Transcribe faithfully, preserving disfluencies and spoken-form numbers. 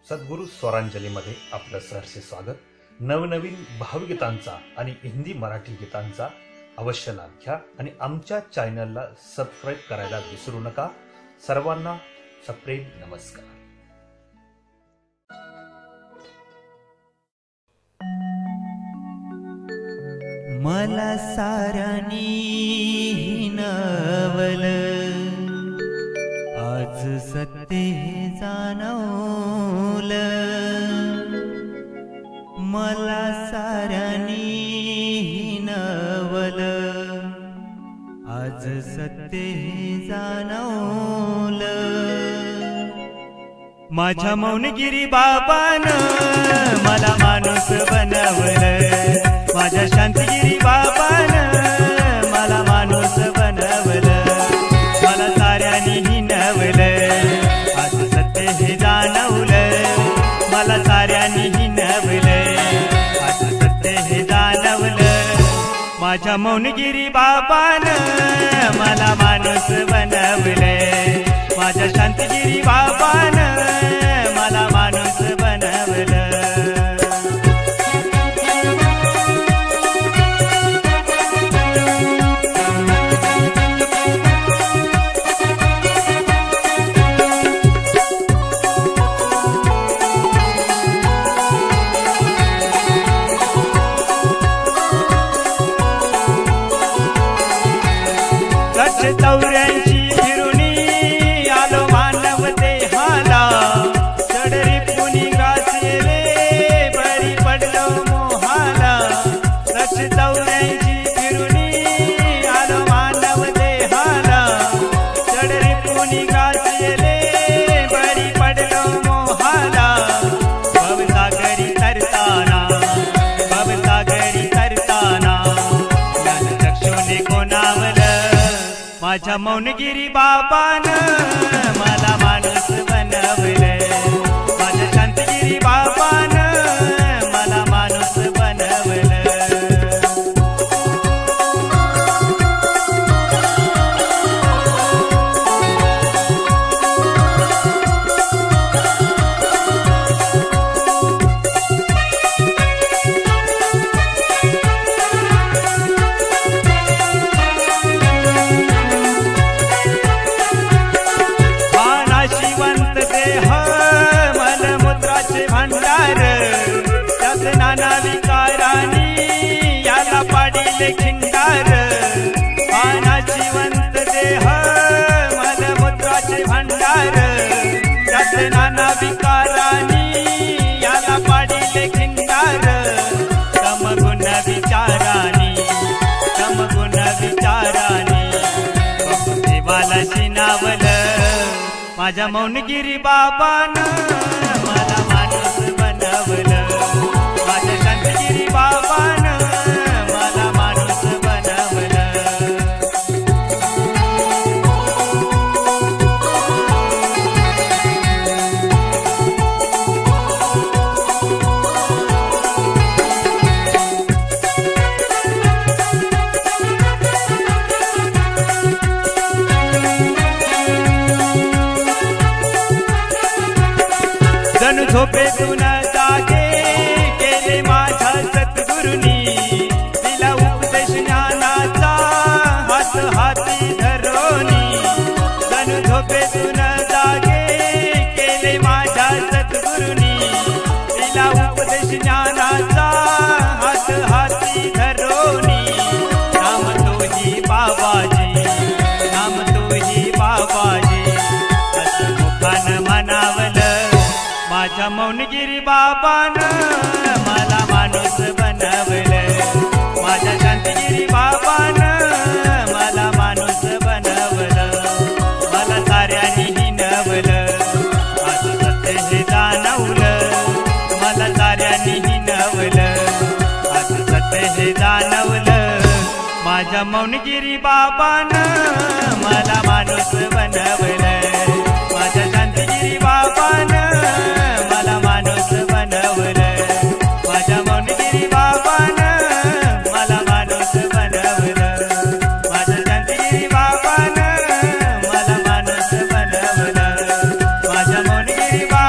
सद्गुरू स्वरांजलीमध्ये आपलं सहर्ष स्वागत. नवनवीन भावगीतांचा आणि हिंदी मराठी गीतांचा अवश्य लाभ घ्या आणि आमच्या चॅनलला सबस्क्राईब करायला विसरू नका. सर्वांना सप्रेम नमस्कार. मला साऱ्यानी हिनवल, आज सत्य जाणवल. मला साऱ्यानी हिनवल, आज सत्य जाणवल. माझ्या मौनगिरी बाबान मला माणूस बनवल. माझ्या शांतगिरी बाबान मला माणूस बनवल. मला साऱ्यानी हिनवल, आज सत्य हे जाणवल. मला साऱ्यानी हिनवल, आज सत्य हे जाणवल. माझ्या मौनगिरी बाबान मला माणूस बनवल. माझ्या शांतगिरी बाबान मला माणूस बनवल. चौऱ्यांशी फिरुनी आलो मानव देहाला. चढरी पुनी ग्रासले बरी पडलो मोहाला. लक्ष चौऱ्यांशी फिरुनी आलो मानव देहाला. चढरी पुनी ग्रासले बरी पडलो मोहाला. भवसागरी तरताना, भवसागरी तरताना चक्षुने कोणावल. माझ्या मौनगिरी बाबान मला माणूस बनवल. माझ्या शांतगिरी बाबान मला माणूस बनवल. नाना विकारानी याला पाडीले खिंडार. पानाशिवंत देह मलमूत्राचे भांडार. त्यात नाना विकारानी याला पाडीले खिंडार. समगुण विचारानी, समगुण विचारानी देवाला शिनावल. माझ्या मौनगिरी बाबान मला माणूस बनवल. माझ्या शांतगिरी बाबान मला माणूस बनवल. जणू झोपेतून जागे केले माझ्या सद्गुरुनी. दिला उपदेश ज्ञानाचा हात हाती धरोनी. जणू झोपेतून जागे केले माझ्या सद्गुरुनी. दिला उपदेश ज्ञानाचा हात हाती धरोनी. नाम तोही बाबाजी, नाम तोही बाबाजी मुखान म्हणावल. माझ्या मौनगिरी बाबान मला माणूस बनवल. माझ्या शांतगिरी बाबान मला माणूस बनवल. मला साऱ्यानी हिनवल, आज सत्य हे जाणवल. मला साऱ्यानी हिनवल, आज सत्य हे जाणवल. माझ्या मौनगिरी बाबान मला माणूस बनवल. माझ्या शांतगिरी बाबान मला माणूस बनवल. माझ्या मौनगिरी बाबान मला माणूस बनवल. माझ्या शांतगिरी बाबान मला माणूस बनवल. माझ्या मौनगिरी बाबा